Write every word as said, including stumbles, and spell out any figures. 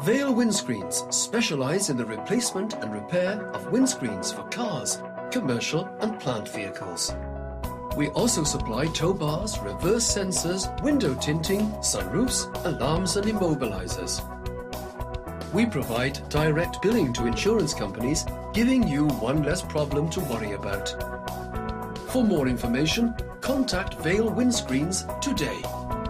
Vale Windscreens specialise in the replacement and repair of windscreens for cars, commercial and plant vehicles. We also supply tow bars, reverse sensors, window tinting, sunroofs, alarms and immobilizers. We provide direct billing to insurance companies, giving you one less problem to worry about. For more information, contact Vale Windscreens today.